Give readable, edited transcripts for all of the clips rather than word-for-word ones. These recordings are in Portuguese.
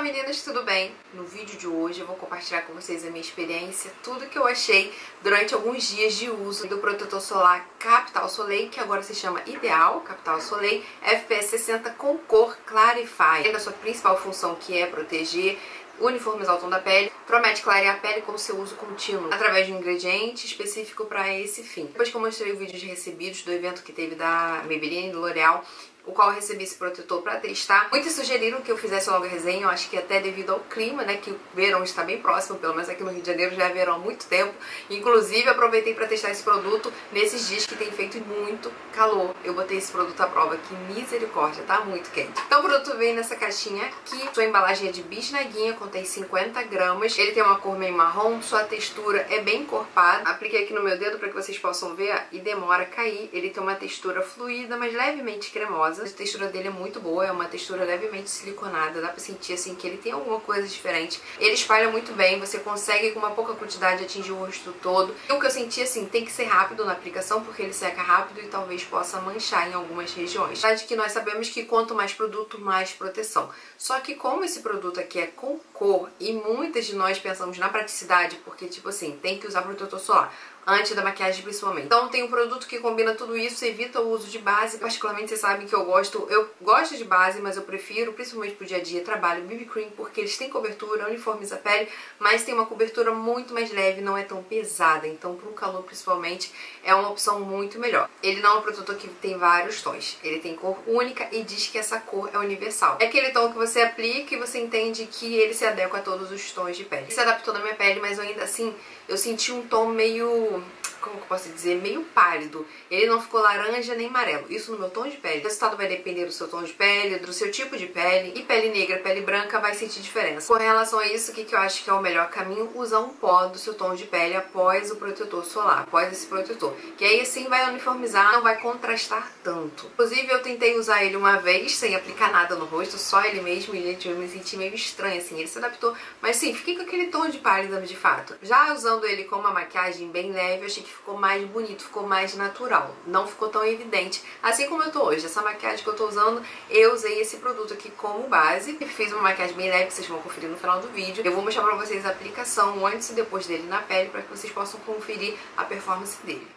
meninas, tudo bem? No vídeo de hoje eu vou compartilhar com vocês a minha experiência, tudo que eu achei durante alguns dias de uso do protetor solar Capital Soleil, que agora se chama Ideal Capital Soleil FPS 60 com cor Clarify. A sua principal função, que é proteger, uniformizar o tom da pele, promete clarear a pele com seu uso contínuo, através de um ingrediente específico para esse fim. Depois que eu mostrei o vídeo de recebidos do evento que teve da Maybelline e do L'Oréal, o qual eu recebi esse protetor para testar, muitos sugeriram que eu fizesse logo a resenha. Eu acho que até devido ao clima, né, que o verão está bem próximo, pelo menos aqui no Rio de Janeiro já é verão há muito tempo. Inclusive aproveitei para testar esse produto nesses dias que tem feito muito calor. Eu botei esse produto à prova, que misericórdia, tá muito quente. Então o produto vem nessa caixinha aqui, sua embalagem é de bisnaguinha, contém 50 gramas, ele tem uma cor meio marrom, sua textura é bem encorpada. Apliquei aqui no meu dedo para que vocês possam ver e demora a cair. Ele tem uma textura fluida, mas levemente cremosa. A textura dele é muito boa, é uma textura levemente siliconada, dá pra sentir assim que ele tem alguma coisa diferente. Ele espalha muito bem, você consegue com uma pouca quantidade atingir o rosto todo. E o que eu senti assim, tem que ser rápido na aplicação porque ele seca rápido e talvez possa manchar em algumas regiões. Verdade que nós sabemos que quanto mais produto, mais proteção. Só que como esse produto aqui é com cor e muitas de nós pensamos na praticidade, porque tipo assim, tem que usar protetor solar antes da maquiagem principalmente. Então tem um produto que combina tudo isso, evita o uso de base. Particularmente vocês sabem que eu gosto de base, mas eu prefiro, principalmente pro dia a dia, trabalho BB Cream, porque eles têm cobertura, uniformiza a pele, mas tem uma cobertura muito mais leve, não é tão pesada. Então pro calor principalmente é uma opção muito melhor. Ele não é um protetor que tem vários tons, ele tem cor única e diz que essa cor é universal. É aquele tom que você aplica e você entende que ele se adequa a todos os tons de pele. Ele se adaptou na minha pele, mas ainda assim eu senti um tom meio, como que eu posso dizer, meio pálido. Ele não ficou laranja nem amarelo. Isso no meu tom de pele. O resultado vai depender do seu tom de pele, do seu tipo de pele. E pele negra, pele branca vai sentir diferença. Com relação a isso, o que eu acho que é o melhor caminho? Usar um pó do seu tom de pele após o protetor solar, após esse protetor. Que aí assim vai uniformizar, não vai contrastar tanto. Inclusive eu tentei usar ele uma vez, sem aplicar nada no rosto, só ele mesmo. E gente, eu me senti meio estranha assim. Ele se adaptou, mas sim, fiquei com aquele tom de pálida de fato. Já usando ele com uma maquiagem bem leve, eu achei que ficou mais bonito, ficou mais natural, não ficou tão evidente, assim como eu tô hoje. Essa maquiagem que eu tô usando, eu usei esse produto aqui como base, fiz uma maquiagem bem leve que vocês vão conferir no final do vídeo. Eu vou mostrar pra vocês a aplicação antes e depois dele na pele, para que vocês possam conferir a performance dele.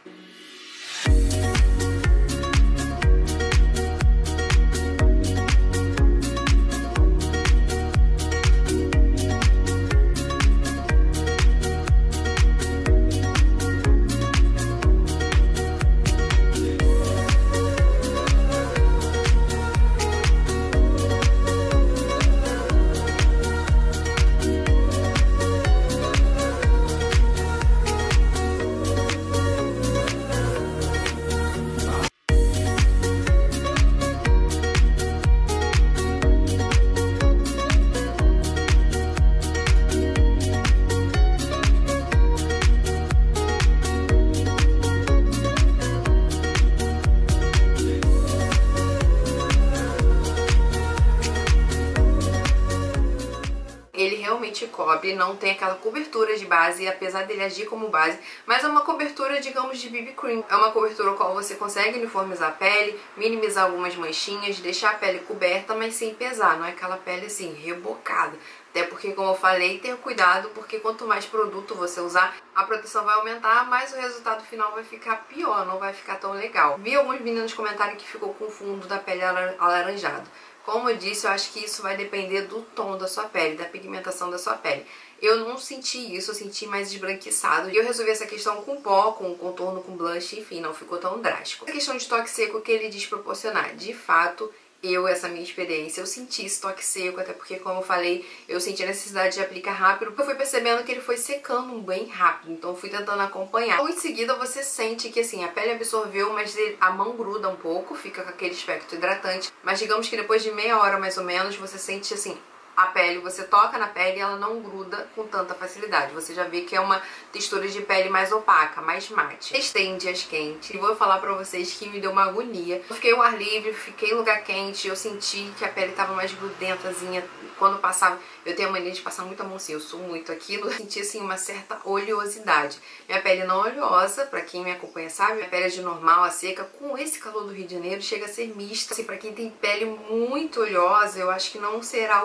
Ele realmente cobre, não tem aquela cobertura de base, apesar dele agir como base, mas é uma cobertura, digamos, de BB Cream. É uma cobertura com a qual você consegue uniformizar a pele, minimizar algumas manchinhas, deixar a pele coberta, mas sem pesar, não é aquela pele assim, rebocada. Até porque, como eu falei, ter cuidado, porque quanto mais produto você usar, a proteção vai aumentar, mas o resultado final vai ficar pior, não vai ficar tão legal. Vi alguns meninos comentarem que ficou com o fundo da pele alaranjado. Como eu disse, eu acho que isso vai depender do tom da sua pele, da pigmentação da sua pele. Eu não senti isso, eu senti mais esbranquiçado. E eu resolvi essa questão com pó, com contorno, com blush, enfim, não ficou tão drástico. A questão de toque seco que ele diz proporcionar, de fato, essa minha experiência, eu senti esse toque seco, até porque, como eu falei, eu senti a necessidade de aplicar rápido, porque eu fui percebendo que ele foi secando bem rápido, então eu fui tentando acompanhar. Logo em seguida você sente que assim, a pele absorveu, mas a mão gruda um pouco, fica com aquele aspecto hidratante, mas digamos que depois de meia hora mais ou menos, você sente assim, a pele, você toca na pele e ela não gruda com tanta facilidade. Você já vê que é uma textura de pele mais opaca, mais mate. Testei em dias quentes e vou falar pra vocês que me deu uma agonia. Eu fiquei ao ar livre, fiquei em lugar quente, eu senti que a pele tava mais grudentazinha. Quando passava, eu tenho a mania de passar muita mão assim, eu sou muito aquilo. Eu senti assim uma certa oleosidade. Minha pele não é oleosa, pra quem me acompanha sabe, minha pele é de normal a seca. Com esse calor do Rio de Janeiro chega a ser mista. Assim, pra quem tem pele muito oleosa, eu acho que não será o produto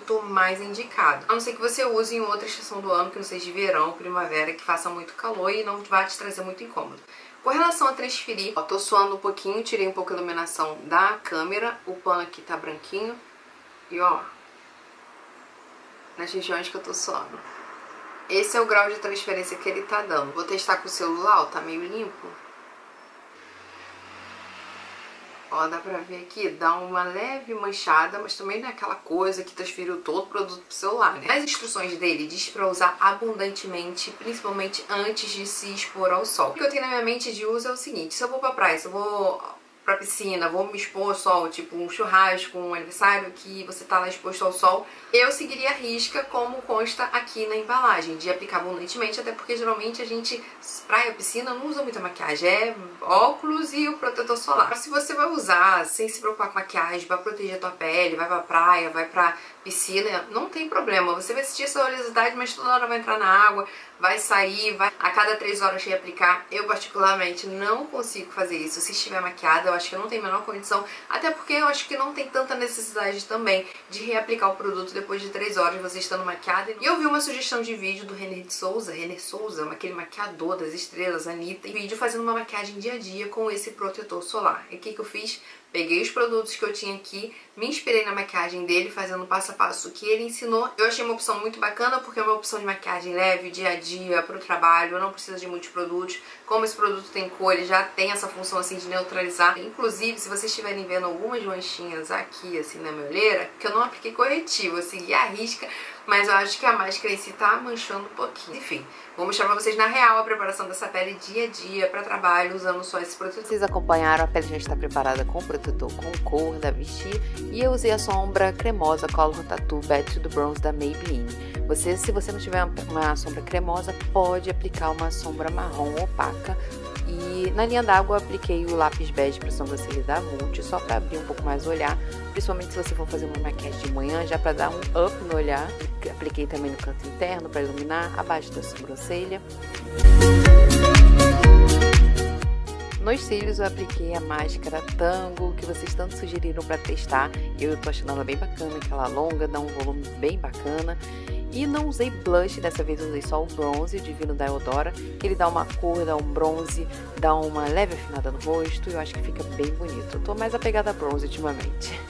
protetor mais indicado. A não ser que você use em outra estação do ano, que não seja de verão, primavera, que faça muito calor e não vai te trazer muito incômodo. Com relação a transferir, ó, tô suando um pouquinho, tirei um pouco a iluminação da câmera, o pano aqui tá branquinho e ó, nas regiões que eu tô suando. Esse é o grau de transferência que ele tá dando. Vou testar com o celular, ó, tá meio limpo. Ó, dá pra ver aqui, dá uma leve manchada, mas também não é aquela coisa que transferiu todo o produto pro celular, né? As instruções dele diz pra usar abundantemente, principalmente antes de se expor ao sol. O que eu tenho na minha mente de uso é o seguinte: se eu vou pra praia, se eu vou pra piscina, vou me expor ao sol, tipo um churrasco, um aniversário que você tá lá exposto ao sol, eu seguiria a risca como consta aqui na embalagem, de aplicar abundantemente, até porque geralmente a gente, praia, piscina, não usa muita maquiagem, é óculos e o protetor solar. Mas se você vai usar sem se preocupar com maquiagem, vai proteger a tua pele, vai pra praia, vai pra piscina, não tem problema, você vai sentir essa oleosidade, mas toda hora vai entrar na água, vai sair, vai a cada 3 horas reaplicar. Eu particularmente não consigo fazer isso. Se estiver maquiada, eu acho que eu não tenho a menor condição, até porque eu acho que não tem tanta necessidade também de reaplicar o produto depois de 3 horas você estando maquiada. E eu vi uma sugestão de vídeo do Renner Souza, aquele maquiador das estrelas, Anitta, em vídeo fazendo uma maquiagem dia a dia com esse protetor solar. E o que eu fiz? Peguei os produtos que eu tinha aqui, me inspirei na maquiagem dele, fazendo passo a passo que ele ensinou. Eu achei uma opção muito bacana, porque é uma opção de maquiagem leve, dia a dia, pro trabalho, não precisa de muitos produtos. Como esse produto tem cor, ele já tem essa função assim de neutralizar. Inclusive, se vocês estiverem vendo algumas manchinhas aqui, assim, na minha olheira, que eu não apliquei corretivo, eu segui a risca, mas eu acho que a máscara em si tá manchando um pouquinho. Enfim, vou mostrar pra vocês na real a preparação dessa pele dia a dia pra trabalho, usando só esse protetor. Vocês acompanharam, a pele já está preparada com o protetor com cor da Vichy, e eu usei a sombra cremosa Color Tattoo Back to the Bronze da Maybelline. Se você não tiver uma sombra cremosa, pode aplicar uma sombra marrom opaca. E na linha d'água apliquei o lápis bege para sobrancelha da Multi, só para abrir um pouco mais o olhar, principalmente se você for fazer uma maquiagem de manhã, já para dar um up no olhar. Apliquei também no canto interno para iluminar, abaixo da sobrancelha. Nos cílios eu apliquei a máscara Tango, que vocês tanto sugeriram para testar. Eu tô achando ela bem bacana, que ela longa, dá um volume bem bacana. E não usei blush, dessa vez eu usei só o bronze, o Divino da Eudora, que ele dá uma cor, dá um bronze, dá uma leve afinada no rosto, e eu acho que fica bem bonito. Eu tô mais apegada a bronze ultimamente.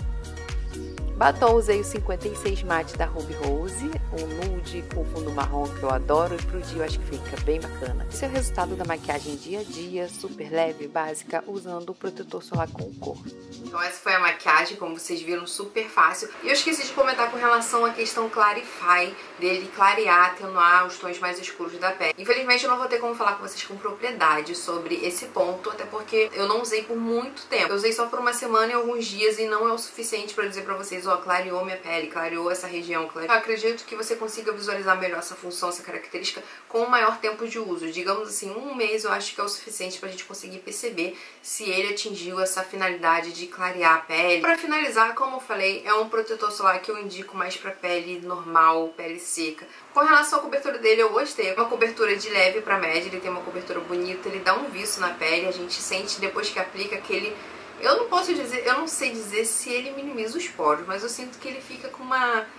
Batom, usei o 56 Matte da Ruby Rose, um nude com fundo marrom que eu adoro, e pro dia eu acho que fica bem bacana. Esse é o resultado da maquiagem dia a dia, super leve, básica, usando o protetor solar com cor. Então essa foi a maquiagem, como vocês viram, super fácil. E eu esqueci de comentar com relação à questão Clarify, dele clarear, atenuar os tons mais escuros da pele. Infelizmente eu não vou ter como falar com vocês com propriedade sobre esse ponto, até porque eu não usei por muito tempo. Eu usei só por uma semana e alguns dias, e não é o suficiente pra dizer pra vocês, ó, clareou minha pele, clareou essa região. Eu acredito que você consiga visualizar melhor essa função, essa característica com um maior tempo de uso. Digamos assim, 1 mês eu acho que é o suficiente pra gente conseguir perceber se ele atingiu essa finalidade de clarear a pele. Pra finalizar, como eu falei, é um protetor solar que eu indico mais pra pele normal, pele seca. Com relação à cobertura dele, eu gostei. É uma cobertura de leve pra média, ele tem uma cobertura bonita, ele dá um viço na pele, a gente sente depois que aplica aquele... Eu não sei dizer se ele minimiza os poros, mas eu sinto que ele fica com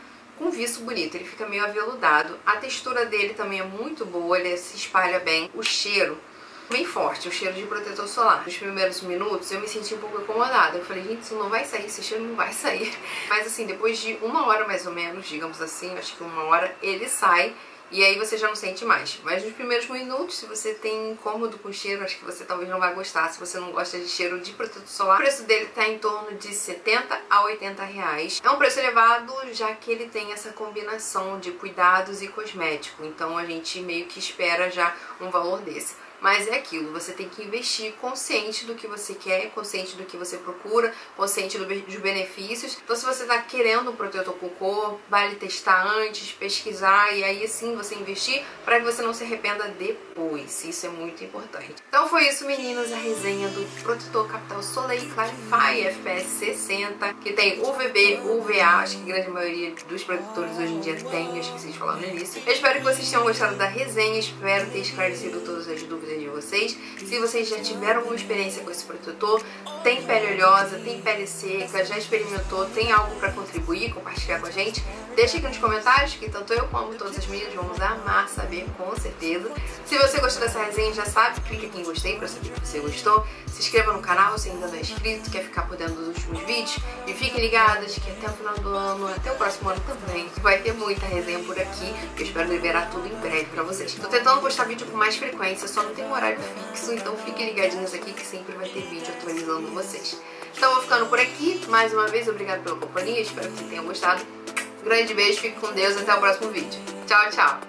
um viço bonito, ele fica meio aveludado. A textura dele também é muito boa, ele se espalha bem. O cheiro, bem forte, o cheiro de protetor solar. Nos primeiros minutos eu me senti um pouco incomodada. Eu falei, gente, isso não vai sair, esse cheiro não vai sair. Mas assim, depois de 1 hora mais ou menos, digamos assim, acho que 1 hora, ele sai. E aí você já não sente mais. Mas nos primeiros minutos, se você tem incômodo com cheiro, acho que você talvez não vai gostar. Se você não gosta de cheiro de protetor solar, o preço dele tá em torno de 70 a 80 reais. É um preço elevado, já que ele tem essa combinação de cuidados e cosmético. Então a gente meio que espera já um valor desse. Mas é aquilo, você tem que investir consciente do que você quer, consciente do que você procura, consciente dos benefícios. Então se você está querendo um protetor com cor, vale testar antes, pesquisar e aí sim você investir para que você não se arrependa depois. Isso é muito importante. Então foi isso, meninas, a resenha do protetor Capital Soleil Clarify FPS 60, que tem UVB, UVA, acho que a grande maioria dos protetores hoje em dia tem, eu esqueci de falar no início. Eu espero que vocês tenham gostado da resenha, espero ter esclarecido todas as dúvidas dúvidas de vocês. Se vocês já tiveram alguma experiência com esse protetor, tem pele oleosa, tem pele seca, já experimentou, tem algo para contribuir, compartilhar com a gente, deixa aqui nos comentários que tanto eu como todas as meninas vamos amar saber, com certeza. Se você gostou dessa resenha, já sabe, clica aqui em gostei para saber que você gostou. Se inscreva no canal se ainda não é inscrito, quer ficar por dentro dos últimos vídeos. E fiquem ligados que até o final do ano, até o próximo ano também, vai ter muita resenha por aqui. Eu espero liberar tudo em breve pra vocês. Tô tentando postar vídeo com mais frequência, só não tem um horário fixo, então fiquem ligadinhos aqui que sempre vai ter vídeo atualizando vocês. Então vou ficando por aqui. Mais uma vez, obrigado pela companhia, espero que vocês tenham gostado. Grande beijo, fique com Deus, até o próximo vídeo. Tchau, tchau!